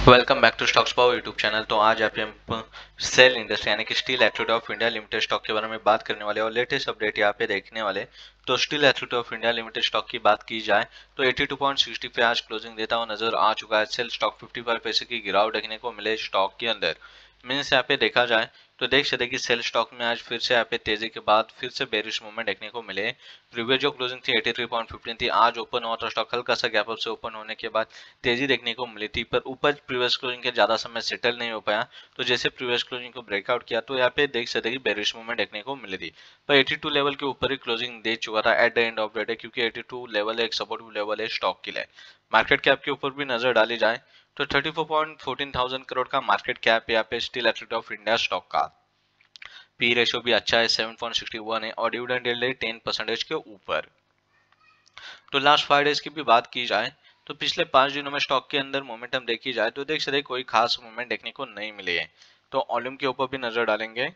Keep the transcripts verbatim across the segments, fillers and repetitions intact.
Welcome back to stocks power YouTube channel. तो आज आप हम सेल इंडस्ट्री यानी कि steel authority of India limited stock के बारे में बात करने वाले और लेटेस्ट अपडेट यहाँ पे देखने वाले। तो steel authority of India limited stock की बात की जाए तो बयासी पॉइंट साठ पे आज क्लोजिंग देता हुआ नजर आ चुका है। सेल स्टॉक पचपन पैसे की गिरावट देखने को मिले स्टॉक के अंदर। मीन्स यहाँ पे देखा जाए तो देख सकते कि सेल स्टॉक में आज फिर से यहाँ पे तेजी के बाद फिर से बेरिश मूवमेंट देखने को मिले। प्रीवियस जो क्लोजिंग थी तिरासी पॉइंट एक पाँच थी, आज ओपन हुआ तो स्टॉक हल्का सा गैप अप से ओपन होने के बाद तेजी देखने को मिली थी, पर ऊपर प्रीवियस क्लोजिंग के ज्यादा समय सेटल नहीं हो पाया। तो जैसे प्रीवियस क्लोजिंग को ब्रेकआउट किया तो यहाँ पे देख सकते कि बेरिश मूवमेंट देखने को मिली थी, पर बयासी लेवल के ऊपर ही क्लोजिंग दे चुका था at the end of the day, क्योंकि बयासी लेवल एक सपोर्टिव लेवल है स्टॉक के लिए। मार्केट कैप के ऊपर भी नजर डाली जाए तो चौंतीस पॉइंट एक चार थाउजेंड करोड़ का मार्केट कैप यहाँ पे steel authority of India stock का। पी रेशियो भी अच्छा है, सात पॉइंट सिक्स वन है और डिविडेंड यील्ड है दस परसेंटेज के ऊपर। तो लास्ट फाइव डेज की भी बात की जाए तो पिछले पांच दिनों में स्टॉक के अंदर मोमेंटम देखी जाए तो देख सकते कोई खास मूवमेंट देखने को नहीं मिली है। तो वॉल्यूम के ऊपर भी नजर डालेंगे।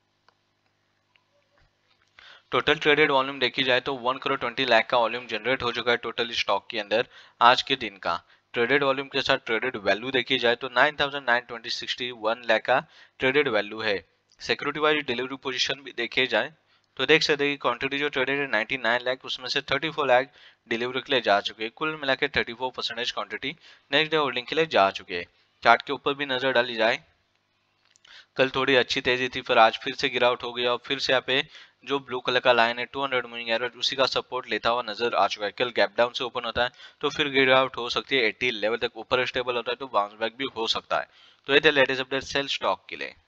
टोटल ट्रेडेड वॉल्यूम देखी जाए तो वन करोड़ ट्वेंटी लाख का वॉल्यूम जनरेट हो चुका है टोटल स्टॉक के अंदर आज के दिन का। ट्रेडेड वॉल्यूम के साथ ट्रेडेड वैल्यू देखी जाए तो nine thousand nine twenty sixty one lakh का ट्रेडेड वैल्यू है। सिक्योरिटी वाइज डिलीवरी पोजीशन भी देखे जाए तो देख सकते हैं कि क्वांटिटी जो ट्रेडेड है निन्यानवे लाख, उसमें से चौंतीस लाख डिलीवरी के लिए जा चुके हैं। कुल मिला के चौंतीस percentage quantity next day holding के लिए जा चुके हैं। चार्ट के ऊपर भी नजर डाली जाए, कल थोड़ी अच्छी तेजी थी पर आज फिर से गिरावट हो गया और फिर से यहाँ पे जो ब्लू कलर का लाइन है दो सौ मूविंग एवरेज उसी का सपोर्ट लेता हुआ नजर आ चुका है। कल गैप डाउन से ओपन होता है तो फिर गिरावट हो सकती है अस्सी लेवल तक ऊपर स्टेबल होता है तो बाउंस बैक भी हो सकता है। तो ये थे लेटेस्ट अपडेट सेल स्टॉक के लिए।